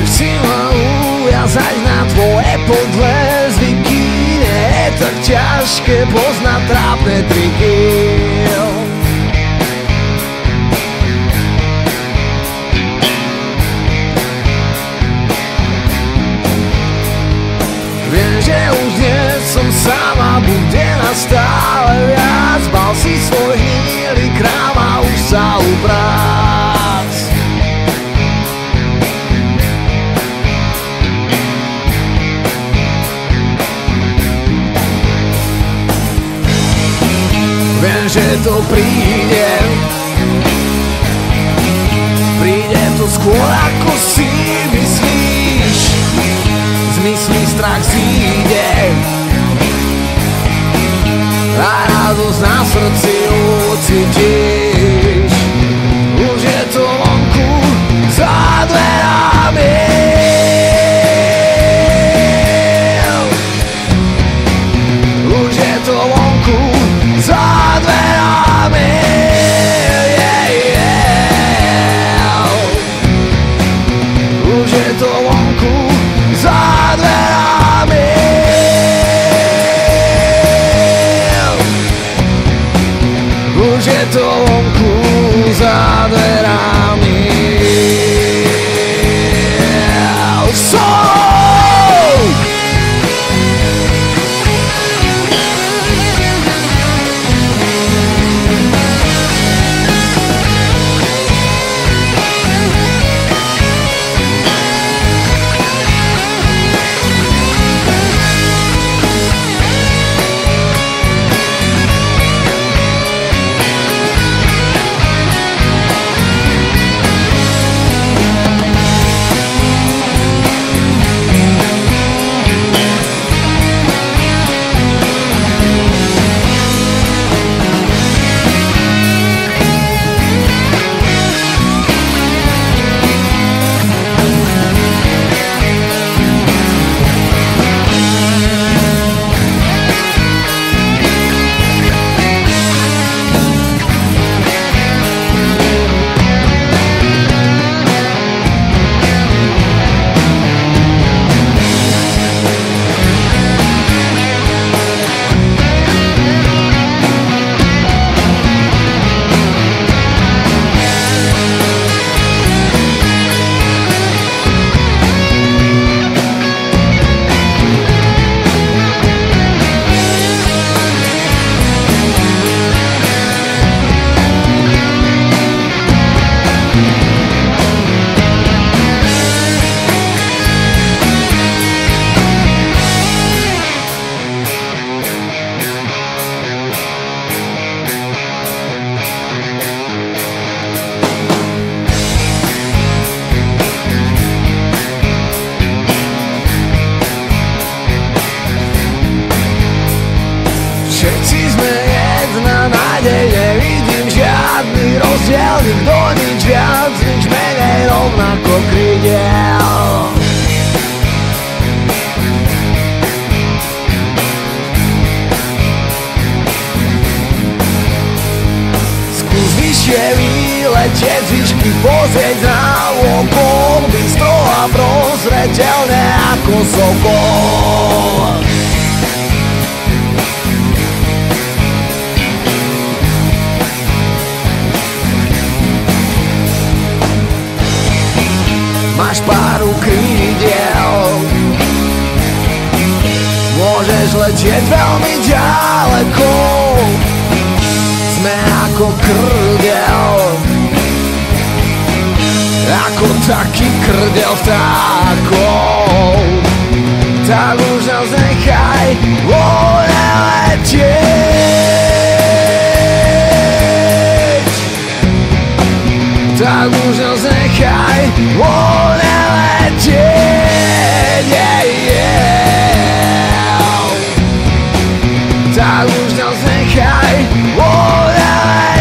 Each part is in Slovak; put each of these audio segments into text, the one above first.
si ma uviazať na tvoje podlé zvyky. Nie je tak ťažké poznať trápne triky. Viem, že už nie som sama, bude nás stále viac. Bal si svoj hnilý kráv a už sa uprác. Viem, že to príde, príde to skôr ako si myslíš. Z myslí strach zíde a radosť na srdci ucítiš. Už je to vonku za dverami. Už je to vonku za dverami. Už je to vonku za dverami. Už je to vonku za dverami. Nikto nič viac, nič menej, rovnako krydiel. Skús vyššie vyletieť, zvyšky pozrieť na okol, bystro a prozreteľne ako Sokol. Máš páru krídiel, môžeš letieť veľmi ďaleko. Sme ako krdel, ako taký krdel vtákov. Tak už nás nechaj voľne letieť. Tak už nás nechaj voľne letieť. Tak už nás nechaj voľne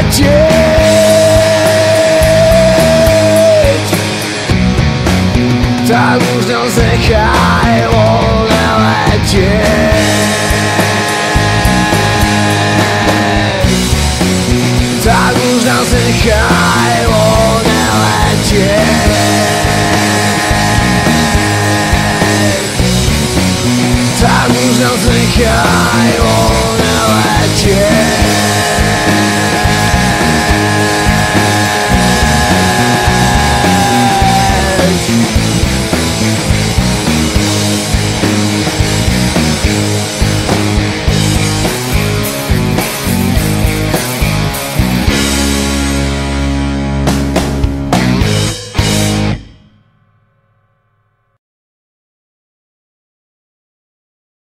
letieť. Tak už nás nechaj voľne letieť. Tak už nás nechaj